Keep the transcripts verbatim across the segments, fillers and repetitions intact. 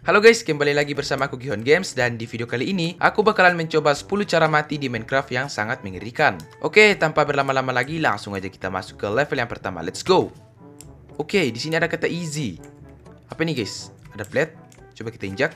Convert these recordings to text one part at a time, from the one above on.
Halo guys, kembali lagi bersama aku Gihon Games, dan di video kali ini aku bakalan mencoba sepuluh cara mati di Minecraft yang sangat mengerikan. Oke, tanpa berlama-lama lagi langsung aja kita masuk ke level yang pertama. Let's go. Oke, di sini ada kata easy. Apa nih guys? Ada flat. Coba kita injak.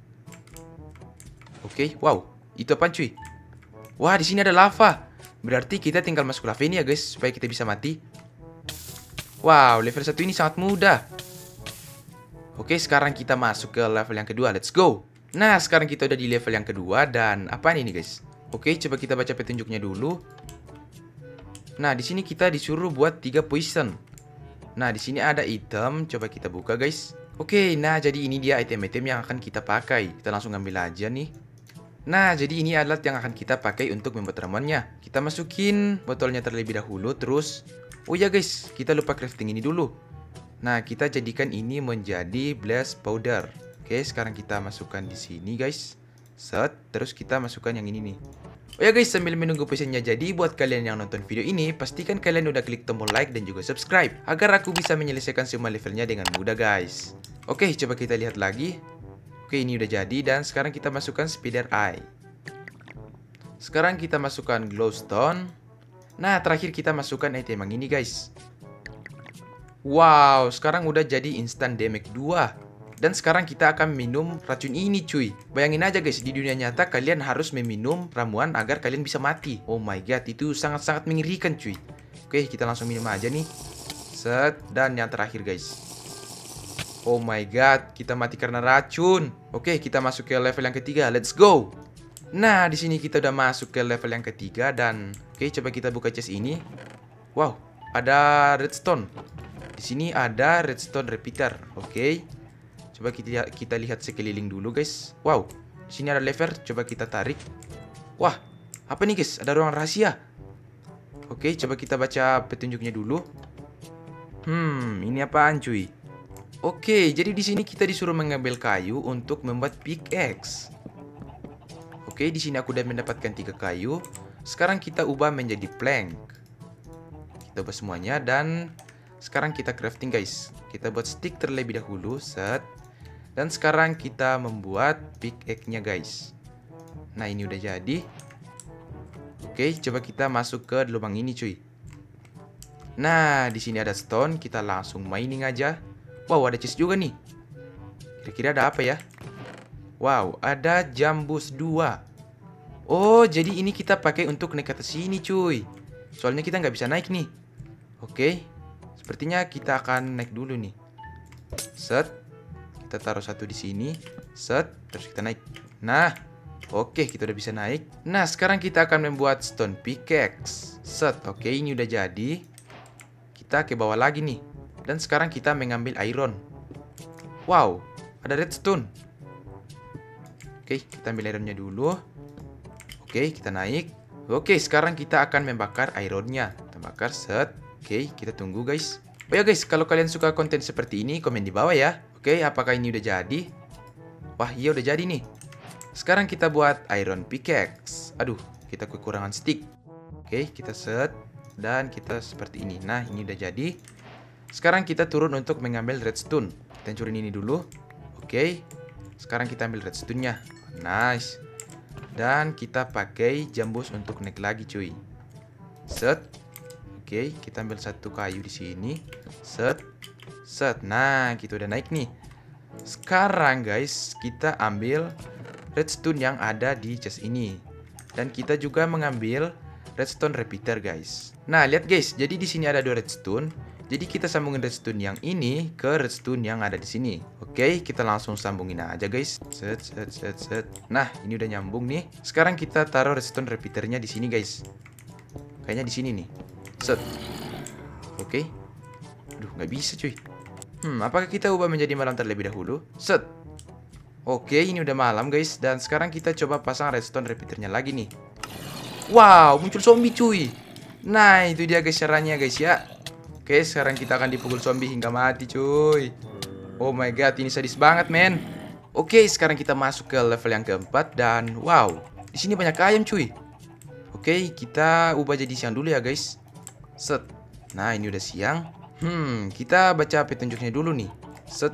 Oke, wow. Itu apaan cuy? Wah, di sini ada lava. Berarti kita tinggal masuk lava ini ya guys, supaya kita bisa mati. Wow, level satu ini sangat mudah. Oke, sekarang kita masuk ke level yang kedua. Let's go. Nah, sekarang kita udah di level yang kedua. Dan apa ini guys? Oke, coba kita baca petunjuknya dulu. Nah, di sini kita disuruh buat tiga poison. Nah, di sini ada item. Coba kita buka guys. Oke, nah jadi ini dia item-item yang akan kita pakai. Kita langsung ambil aja nih. Nah, jadi ini alat yang akan kita pakai untuk membuat ramuannya. Kita masukin botolnya terlebih dahulu. Terus, oh ya guys, kita lupa crafting ini dulu. Nah, kita jadikan ini menjadi blast powder. Oke, sekarang kita masukkan di sini guys. Set, terus kita masukkan yang ini nih. Oh ya guys, sambil menunggu potionnya jadi, buat kalian yang nonton video ini, pastikan kalian udah klik tombol like dan juga subscribe, agar aku bisa menyelesaikan semua levelnya dengan mudah guys. Oke, coba kita lihat lagi. Oke, ini udah jadi, dan sekarang kita masukkan spider eye. Sekarang kita masukkan glowstone. Nah, terakhir kita masukkan item yang ini guys. Wow, sekarang udah jadi instant damage dua. Dan sekarang kita akan minum racun ini cuy. Bayangin aja guys, di dunia nyata kalian harus meminum ramuan agar kalian bisa mati. Oh my god, itu sangat-sangat mengerikan cuy. Oke, kita langsung minum aja nih. Set, dan yang terakhir guys. Oh my god, kita mati karena racun. Oke, kita masuk ke level yang ketiga. Let's go. Nah, di sini kita udah masuk ke level yang ketiga. Dan oke, coba kita buka chest ini. Wow, ada redstone. Di sini ada redstone repeater. Oke. Coba kita kita lihat sekeliling dulu, guys. Wow. Di sini ada lever, coba kita tarik. Wah, apa nih, guys? Ada ruang rahasia. Oke, coba kita baca petunjuknya dulu. Hmm, ini apaan, cuy? Oke, jadi di sini kita disuruh mengambil kayu untuk membuat pickaxe. Oke, di sini aku udah mendapatkan tiga kayu. Sekarang kita ubah menjadi plank. Kita ubah semuanya dan sekarang kita crafting guys. Kita buat stick terlebih dahulu. Set. Dan sekarang kita membuat pickaxe-nya guys. Nah, ini udah jadi. Oke, coba kita masuk ke lubang ini cuy. Nah, di sini ada stone. Kita langsung mining aja. Wow, ada chest juga nih. Kira-kira ada apa ya? Wow, ada jambus dua. Oh, jadi ini kita pakai untuk naik ke atas sini cuy. Soalnya kita nggak bisa naik nih. Oke. Sepertinya kita akan naik dulu nih. Set. Kita taruh satu di sini. Set. Terus kita naik. Nah. Oke, kita udah bisa naik. Nah, sekarang kita akan membuat stone pickaxe. Set. Oke, ini udah jadi. Kita ke bawah lagi nih. Dan sekarang kita mengambil iron. Wow. Ada redstone. Oke, kita ambil ironnya dulu. Oke, kita naik. Oke, sekarang kita akan membakar ironnya. Kita bakar. Set. Oke, kita tunggu guys. Oh ya guys, kalau kalian suka konten seperti ini, komen di bawah ya. Oke, apakah ini udah jadi? Wah, iya udah jadi nih. Sekarang kita buat iron pickaxe. Aduh, kita kekurangan stick. Oke, kita set. Dan kita seperti ini. Nah, ini udah jadi. Sekarang kita turun untuk mengambil redstone. Kita hancurin ini dulu. Oke. Sekarang kita ambil redstone-nya. Nice. Dan kita pakai jambus untuk naik lagi cuy. Set. Oke, kita ambil satu kayu di sini. Set. Set. Nah, kita udah naik nih. Sekarang guys, kita ambil redstone yang ada di chest ini. Dan kita juga mengambil redstone repeater guys. Nah, lihat guys, jadi di sini ada dua redstone. Jadi kita sambungin redstone yang ini ke redstone yang ada di sini. Oke, kita langsung sambungin aja guys. Set, set, set, set. Nah, ini udah nyambung nih. Sekarang kita taruh redstone repeaternya di sini guys. Kayaknya di sini nih. Set. Oke. Aduh, nggak bisa cuy. Hmm, apakah kita ubah menjadi malam terlebih dahulu? Set. Oke, ini udah malam guys. Dan sekarang kita coba pasang redstone repeaternya lagi nih. Wow, muncul zombie cuy. Nah, itu dia guys caranya guys ya. Oke, sekarang kita akan dipukul zombie hingga mati cuy. Oh my god, ini sadis banget men. Oke, sekarang kita masuk ke level yang keempat. Dan wow, di sini banyak ayam cuy. Oke, kita ubah jadi siang dulu ya guys. Set. Nah, ini udah siang. Hmm, kita baca petunjuknya dulu nih. Set.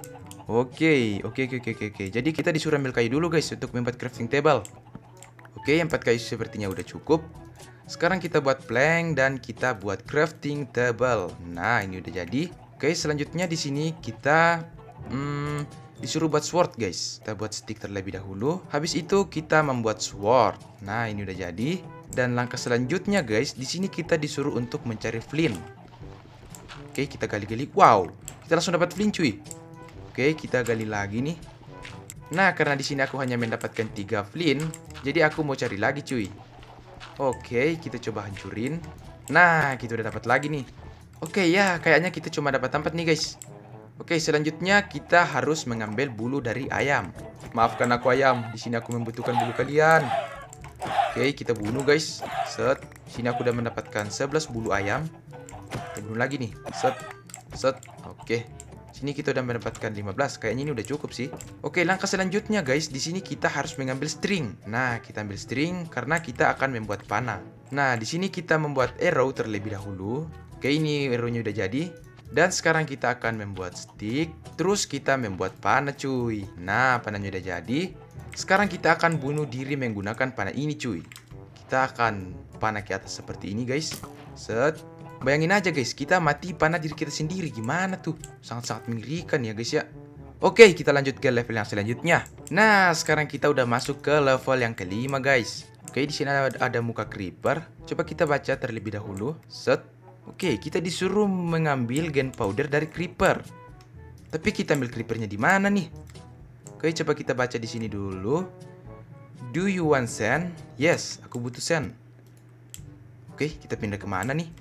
Oke, oke, oke, oke, oke, oke. Jadi kita disuruh ambil kayu dulu guys untuk membuat crafting table. Oke, empat kayu sepertinya udah cukup. Sekarang kita buat plank dan kita buat crafting table. Nah, ini udah jadi. Oke, selanjutnya di sini kita hmm, disuruh buat sword guys. Kita buat stick terlebih dahulu. Habis itu kita membuat sword. Nah, ini udah jadi. Dan langkah selanjutnya guys, di sini kita disuruh untuk mencari flint. Oke, kita gali-gali. Wow, kita langsung dapat flint cuy. Oke, kita gali lagi nih. Nah, karena di sini aku hanya mendapatkan tiga flint, jadi aku mau cari lagi cuy. Oke, kita coba hancurin. Nah, kita udah dapat lagi nih. Oke ya, kayaknya kita cuma dapat empat nih guys. Oke, selanjutnya kita harus mengambil bulu dari ayam. Maafkan aku ayam, di sini aku membutuhkan bulu kalian. Oke, kita bunuh guys. Set, sini aku udah mendapatkan sebelas bulu ayam. Kita bunuh lagi nih. Set, set. Oke. Sini kita udah mendapatkan lima belas. Kayaknya ini udah cukup sih. Oke, langkah selanjutnya guys, di sini kita harus mengambil string. Nah, kita ambil string karena kita akan membuat panah. Nah, di sini kita membuat arrow terlebih dahulu. Oke, ini arrow-nya udah jadi. Dan sekarang kita akan membuat stick. Terus kita membuat panah cuy. Nah, panahnya udah jadi. Sekarang kita akan bunuh diri menggunakan panah ini cuy. Kita akan panah ke atas seperti ini guys. Set. Bayangin aja guys, kita mati panah diri kita sendiri. Gimana tuh? Sangat-sangat mengerikan ya guys ya. Oke, kita lanjut ke level yang selanjutnya. Nah, sekarang kita udah masuk ke level yang kelima guys. Oke, di sini ada, ada muka creeper. Coba kita baca terlebih dahulu. Set. Oke, kita disuruh mengambil gunpowder dari creeper. Tapi kita ambil creepernya di mana nih? Oke, coba kita baca di sini dulu. Do you want sand? Yes, aku butuh sand. Oke, kita pindah ke mana nih?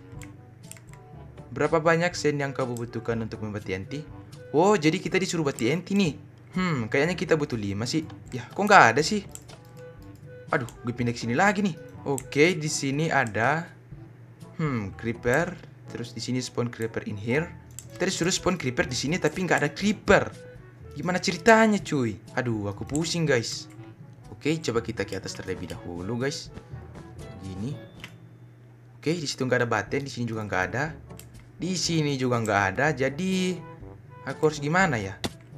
Berapa banyak sand yang kamu butuhkan untuk membuat T N T? Oh, jadi kita disuruh buat T N T nih. Hmm, kayaknya kita butuh lima sih. Ya, kok nggak ada sih? Aduh, gue pindah ke sini lagi nih. Oke, di sini ada hmm, creeper. Terus di sini spawn creeper in here. Kita disuruh spawn creeper di sini tapi nggak ada creeper. Gimana ceritanya, cuy? Aduh, aku pusing, guys. Oke, coba kita ke atas terlebih dahulu, guys. Gini. Oke, di situ nggak ada button, di sini juga nggak ada. Di sini juga nggak ada, jadi aku harus gimana ya?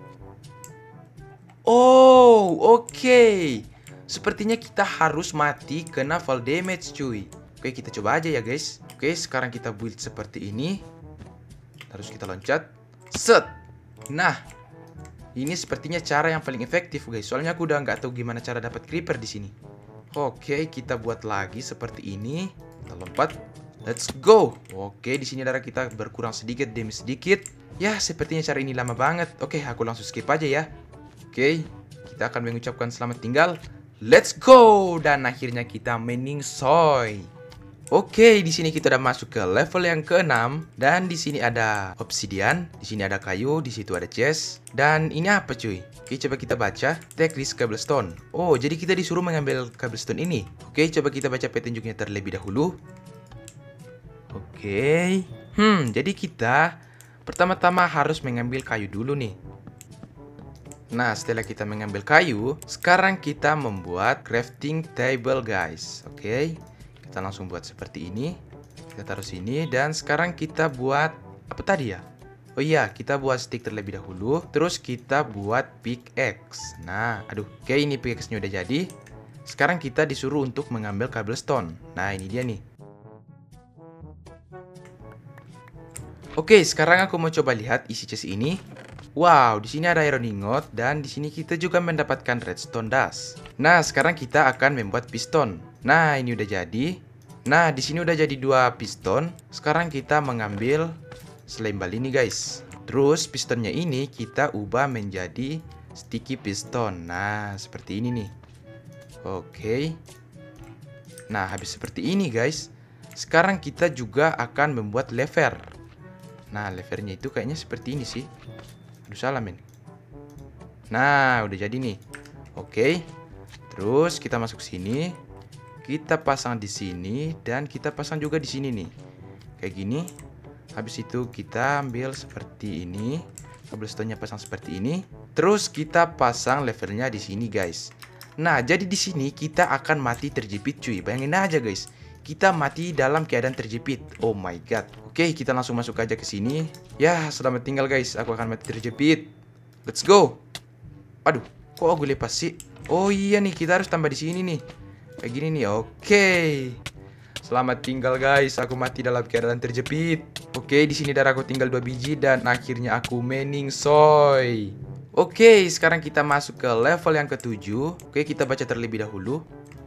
Oh, oke. Okay. Sepertinya kita harus mati kena fall damage, cuy. Oke, kita coba aja ya, guys. Oke, sekarang kita build seperti ini. Terus kita loncat. Set. Nah, ini sepertinya cara yang paling efektif, guys. Soalnya aku udah nggak tahu gimana cara dapat creeper di sini. Oke, kita buat lagi seperti ini. Kita lompat. Let's go. Oke, di sini darah kita berkurang sedikit demi sedikit. Ya, sepertinya cara ini lama banget. Oke, aku langsung skip aja ya. Oke, kita akan mengucapkan selamat tinggal. Let's go. Dan akhirnya kita meningsoy. Oke, di sini kita udah masuk ke level yang keenam dan di sini ada obsidian, di sini ada kayu, di situ ada chest. Dan ini apa, cuy? Oke, coba kita baca. Take this cobblestone. Oh, jadi kita disuruh mengambil cobblestone ini. Oke, coba kita baca petunjuknya terlebih dahulu. Oke, hmm, jadi kita pertama-tama harus mengambil kayu dulu nih. Nah, setelah kita mengambil kayu, sekarang kita membuat crafting table, guys. Oke, kita langsung buat seperti ini. Kita taruh sini dan sekarang kita buat apa tadi ya? Oh iya, kita buat stick terlebih dahulu. Terus kita buat pickaxe. Nah, aduh, oke ini pickaxe-nya udah jadi. Sekarang kita disuruh untuk mengambil cobblestone. Nah, ini dia nih. Oke, sekarang aku mau coba lihat isi chest ini. Wow, di sini ada iron ingot dan di sini kita juga mendapatkan redstone dust. Nah, sekarang kita akan membuat piston. Nah, ini udah jadi. Nah, di sini udah jadi dua piston. Sekarang kita mengambil selembal ini, guys. Terus pistonnya ini kita ubah menjadi sticky piston. Nah, seperti ini nih. Oke. Nah, habis seperti ini, guys. Sekarang kita juga akan membuat lever. Nah, levernya itu kayaknya seperti ini sih. Aduh, salah men. Nah, udah jadi nih. Oke. Terus kita masuk sini. Kita pasang di sini dan kita pasang juga di sini nih. Kayak gini. Habis itu kita ambil seperti ini. Cobblestone-nya pasang seperti ini. Terus kita pasang levernya di sini, guys. Nah, jadi di sini kita akan mati terjepit, cuy. Bayangin aja, guys. Kita mati dalam keadaan terjepit. Oh my god. Oke, kita langsung masuk aja ke sini. Ya, selamat tinggal guys. Aku akan mati terjepit. Let's go. Aduh, kok aku lepas sih? Oh iya nih, kita harus tambah di sini nih. Kayak gini nih. Oke. Selamat tinggal guys. Aku mati dalam keadaan terjepit. Oke, di sini darahku tinggal dua biji dan akhirnya aku meningsoy. Oke, sekarang kita masuk ke level yang ketujuh. Oke, kita baca terlebih dahulu.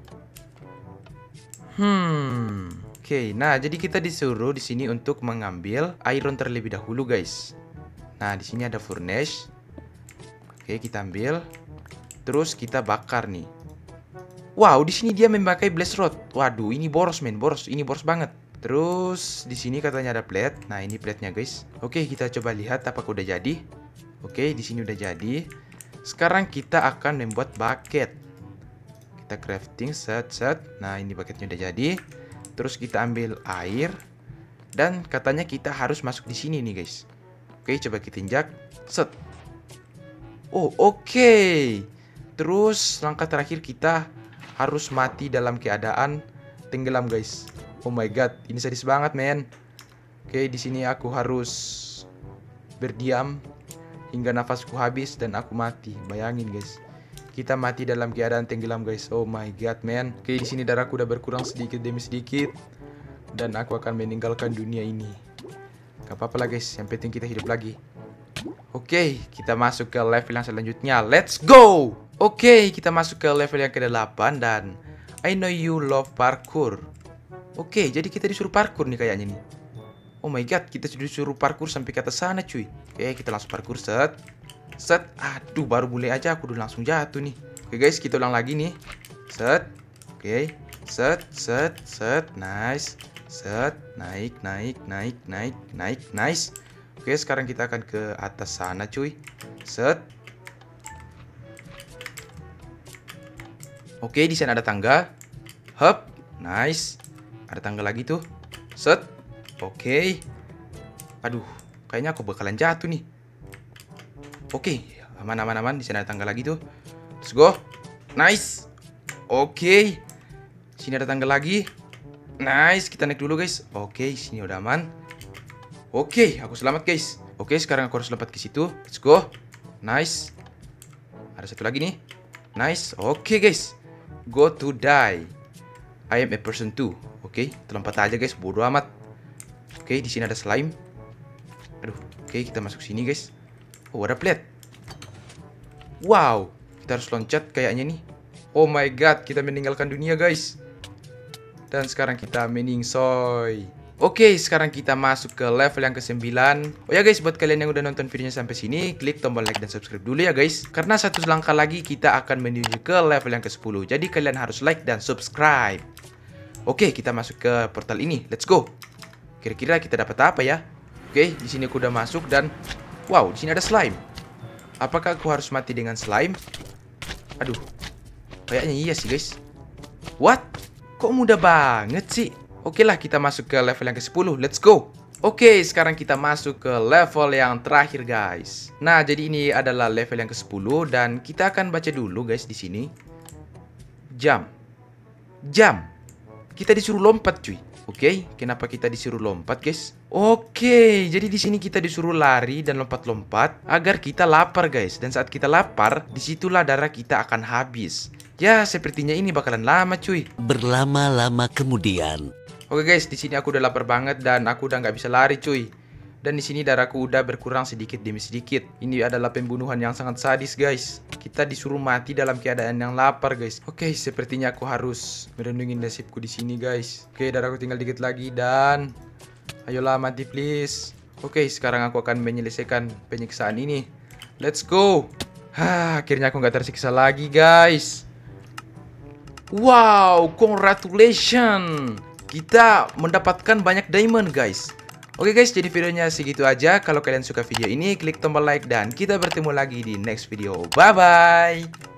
Hmm. Oke, nah jadi kita disuruh di sini untuk mengambil iron terlebih dahulu, guys. Nah, di sini ada furnace. Oke, kita ambil. Terus kita bakar nih. Wow, di sini dia memakai blast rod. Waduh, ini boros men, boros. Ini boros banget. Terus di sini katanya ada plate. Nah, ini plate-nya, guys. Oke, kita coba lihat apakah udah jadi. Oke, di sini udah jadi. Sekarang kita akan membuat bucket. Kita crafting set set. Nah, ini bucketnya udah jadi. Terus kita ambil air dan katanya kita harus masuk di sini nih, guys. Oke, coba kita injak. Set. Oh, oke. Okay. Terus langkah terakhir kita harus mati dalam keadaan tenggelam, guys. Oh my god, ini sadis banget, men. Oke, di sini aku harus berdiam hingga nafasku habis dan aku mati. Bayangin, guys. Kita mati dalam keadaan tenggelam, guys. Oh my god, man. Oke, di sini darahku udah berkurang sedikit demi sedikit dan aku akan meninggalkan dunia ini. Gak apa-apa lah, guys. Yang penting kita hidup lagi. Oke, kita masuk ke level yang selanjutnya. Let's go. Oke, kita masuk ke level yang kedelapan dan I know you love parkour. Oke, jadi kita disuruh parkour nih kayaknya nih. Oh my god, kita sudah disuruh parkour sampai ke atas sana, cuy. Oke, kita langsung parkour, set. Set. Aduh, baru mulai aja aku udah langsung jatuh nih. Oke guys, kita ulang lagi nih. Set. Oke. Set, set, set. Nice. Set. Naik, naik, naik, naik, naik. Nice. Oke, sekarang kita akan ke atas sana, cuy. Set. Oke, di sana ada tangga. Hup. Nice. Ada tangga lagi tuh. Set. Oke. Aduh, kayaknya aku bakalan jatuh nih. Oke, aman aman aman. Di sana ada tangga lagi tuh. Let's go. Nice. Oke. Sini ada tangga lagi. Nice, kita naik dulu, guys. Oke, sini udah aman. Oke, aku selamat, guys. Oke, sekarang aku harus lompat ke situ. Let's go. Nice. Ada satu lagi nih. Nice. Oke, guys. Go to die. I am a person too. Oke, kita lompat aja, guys. Bodoh amat. Oke, di sini ada slime. Aduh, oke, kita masuk sini, guys. Oh, ada plate. Wow, kita harus loncat kayaknya nih. Oh my god, kita meninggalkan dunia, guys. Dan sekarang kita meningsoy. Oke, sekarang kita masuk ke level yang kesembilan. Oh ya guys, buat kalian yang udah nonton videonya sampai sini, klik tombol like dan subscribe dulu ya guys. Karena satu langkah lagi kita akan menuju ke level yang ke sepuluh. Jadi kalian harus like dan subscribe. Oke, kita masuk ke portal ini. Let's go. Kira-kira kita dapat apa ya? Oke, di sini aku udah masuk dan wow, di sini ada slime. Apakah aku harus mati dengan slime? Aduh, kayaknya iya sih guys. What? Kok mudah banget sih? Oke lah, kita masuk ke level yang ke sepuluh. Let's go. Oke, sekarang kita masuk ke level yang terakhir guys. Nah, jadi ini adalah level yang ke sepuluh dan kita akan baca dulu guys di sini. Jam. Jam. Kita disuruh lompat cuy. Oke, kenapa kita disuruh lompat guys? Oke, jadi di sini kita disuruh lari dan lompat-lompat agar kita lapar guys. Dan saat kita lapar, disitulah darah kita akan habis. Ya, sepertinya ini bakalan lama cuy. Berlama-lama kemudian. Oke guys, di sini aku udah lapar banget dan aku udah nggak bisa lari cuy. Dan di sini darahku udah berkurang sedikit demi sedikit. Ini adalah pembunuhan yang sangat sadis guys. Kita disuruh mati dalam keadaan yang lapar guys. Oke, sepertinya aku harus merenungi nasibku di sini guys. Oke, darahku tinggal dikit lagi dan ayolah mati please. Oke, sekarang aku akan menyelesaikan penyiksaan ini. Let's go. Hah, akhirnya aku nggak tersiksa lagi guys. Wow, congratulations. Kita mendapatkan banyak diamond guys. Oke guys, jadi videonya segitu aja. Kalau kalian suka video ini, klik tombol like dan kita bertemu lagi di next video. Bye bye.